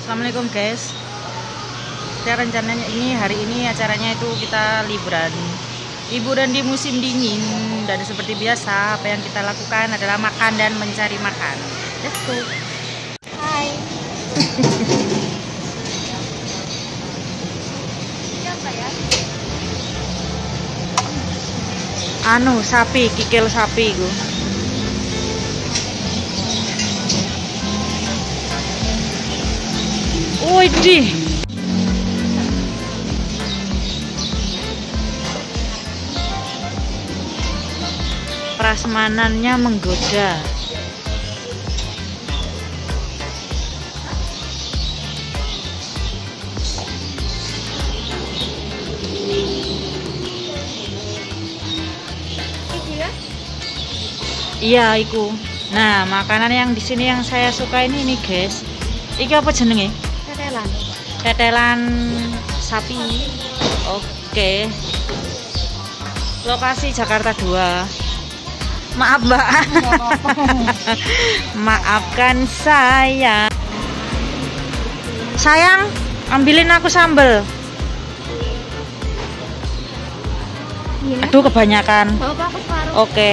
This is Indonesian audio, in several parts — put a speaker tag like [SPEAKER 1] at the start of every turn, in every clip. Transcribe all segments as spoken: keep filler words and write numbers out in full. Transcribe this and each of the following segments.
[SPEAKER 1] Assalamualaikum guys. Kita rencananya ini hari ini acaranya itu kita liburan liburan di musim dingin, dan seperti biasa apa yang kita lakukan adalah makan dan mencari makan. Let's go.
[SPEAKER 2] Hai. Siapa ya?
[SPEAKER 1] Anu sapi, kikil sapi gue. Widih. Prasmanannya menggoda. Iya, iku. Nah, makanan yang di sini yang saya suka ini nih, guys. Iki apa jenenge?
[SPEAKER 2] Tetelan.
[SPEAKER 1] Tetelan sapi. Oke. Lokasi Jakarta dua. Maaf, Mbak. Maafkan saya. Sayang, ambilin aku sambel.
[SPEAKER 2] Iya.
[SPEAKER 1] Aduh, kebanyakan.
[SPEAKER 2] Bawa aku separuh.
[SPEAKER 1] Oke.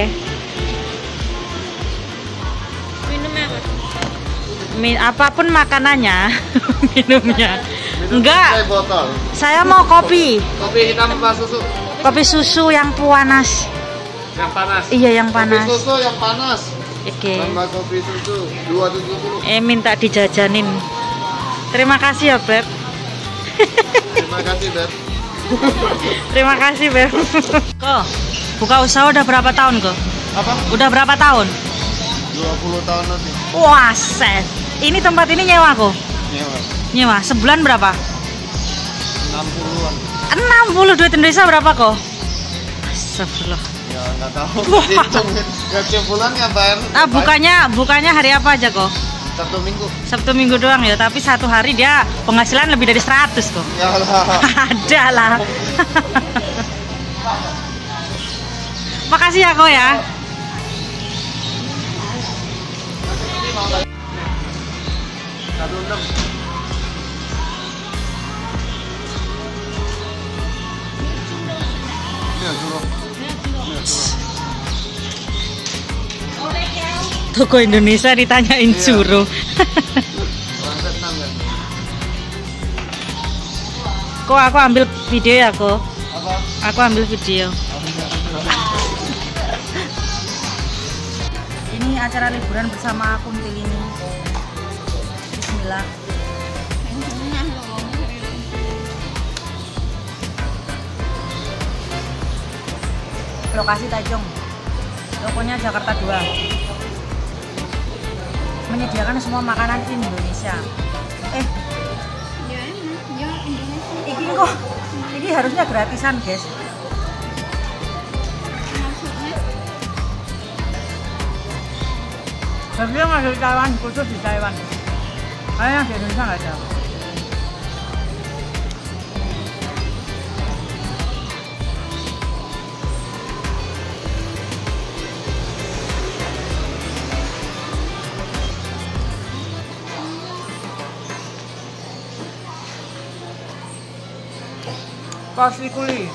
[SPEAKER 2] Minumnya apa?
[SPEAKER 1] Min apapun makanannya, minumnya.
[SPEAKER 3] Minum
[SPEAKER 1] Enggak.
[SPEAKER 3] Saya botol.
[SPEAKER 1] Saya mau kopi.
[SPEAKER 3] Kopi hitam apa susu?
[SPEAKER 1] Kopi susu yang panas.
[SPEAKER 3] Yang panas.
[SPEAKER 1] Iya, yang panas.
[SPEAKER 3] Kopi susu yang panas.
[SPEAKER 1] Oke.
[SPEAKER 3] Tambah kopi susu dua ratus tujuh puluh.
[SPEAKER 1] Eh, minta dijajanin. Terima kasih ya, Beb.
[SPEAKER 3] Terima kasih, Beb.
[SPEAKER 1] Terima kasih, Beb. Kok, buka usaha udah berapa tahun, kok?
[SPEAKER 3] Apa?
[SPEAKER 1] Udah berapa tahun?
[SPEAKER 3] dua puluh tahun nanti.
[SPEAKER 1] Wah, set. Ini tempat ini nyewa, kok?
[SPEAKER 3] Nyewa.
[SPEAKER 1] Nyewa. Sebulan berapa?
[SPEAKER 3] enam puluhan.
[SPEAKER 1] enam puluh duit Indonesia berapa, kok? Astagfirullah.
[SPEAKER 3] Ya, enggak tahu. Hitung. Setiap bulan ya bayar.
[SPEAKER 1] Nah, bukanya bukanya hari apa aja, kok?
[SPEAKER 3] Sabtu Minggu.
[SPEAKER 1] Sabtu Minggu doang ya, tapi satu hari dia penghasilan lebih dari seratus, kok.
[SPEAKER 3] Ya lah.
[SPEAKER 1] Ada lah. Makasih ya, kok ya.
[SPEAKER 3] Satu enam. Ya, suruh.
[SPEAKER 1] Toko Indonesia ditanyain
[SPEAKER 3] Iya.
[SPEAKER 1] suruh.
[SPEAKER 3] Orang Vietnam kan.
[SPEAKER 1] Kok aku ambil video ya, kok?
[SPEAKER 3] Apa?
[SPEAKER 1] Aku ambil video. Ini acara liburan bersama Kuntil ini. Bismillah. Lokasi Tajong. Tokonya Jakarta dua. Menyediakan semua makanan Indonesia. Eh,
[SPEAKER 2] Ya, ya Indonesia.
[SPEAKER 1] ini kok ini harusnya gratisan, guys.
[SPEAKER 2] Maksudnya
[SPEAKER 1] Harusnya nggak di Taiwan, khusus di Taiwan. Kayaknya di Indonesia nggak ada. Pasti kuli.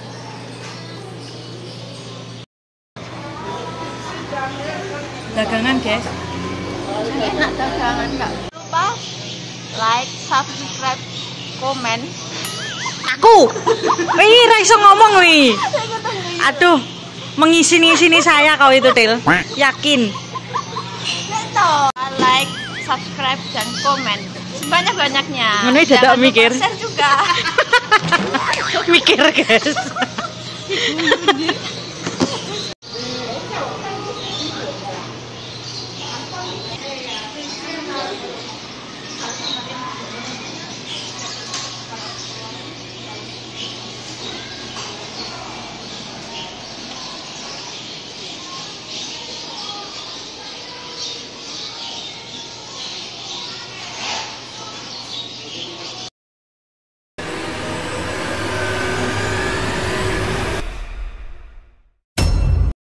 [SPEAKER 1] Dagangan, guys.
[SPEAKER 2] enak dagangan enggak? Lupa like, subscribe, komen.
[SPEAKER 1] Aku. Wih, ra iso ngomong wih. Aduh, mengisi-ngisi saya kau itu, Til. Yakin.
[SPEAKER 2] Neto. Like, subscribe dan komen. Sebanyak-banyaknya.
[SPEAKER 1] Ngono iki dadak
[SPEAKER 2] Jangan lupa
[SPEAKER 1] mikir.
[SPEAKER 2] share juga.
[SPEAKER 1] Mikir, guys.